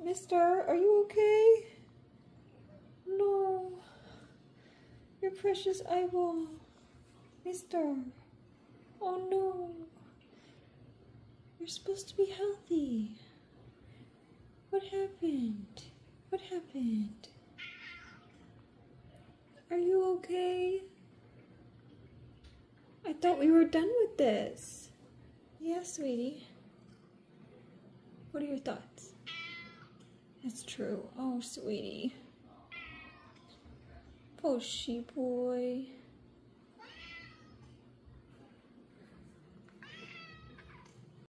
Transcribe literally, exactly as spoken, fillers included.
Mister, are you okay? No. Your precious eyeball. Mister. Oh no. You're supposed to be healthy. What happened? What happened? Are you okay? I thought we were done with this. Yeah, sweetie. What are your thoughts? That's true. Oh, sweetie. Poshy boy.